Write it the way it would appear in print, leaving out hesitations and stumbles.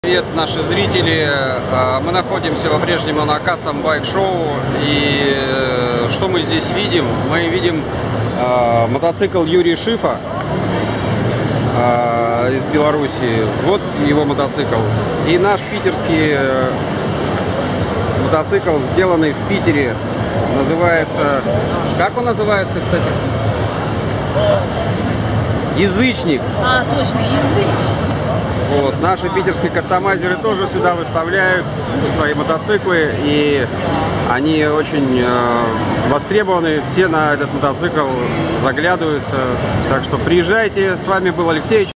Привет, наши зрители! Мы находимся по-прежнему на Custom Bike Show. И что мы здесь видим? Мы видим мотоцикл Юрия Шифа из Беларуси. Вот его мотоцикл. И наш питерский мотоцикл, сделанный в Питере. Называется... Как он называется, кстати? Язычник. Точно, язычник. Вот. Наши питерские кастомайзеры тоже сюда выставляют свои мотоциклы, и они очень востребованы, все на этот мотоцикл заглядываются. Так что приезжайте, с вами был Алексей.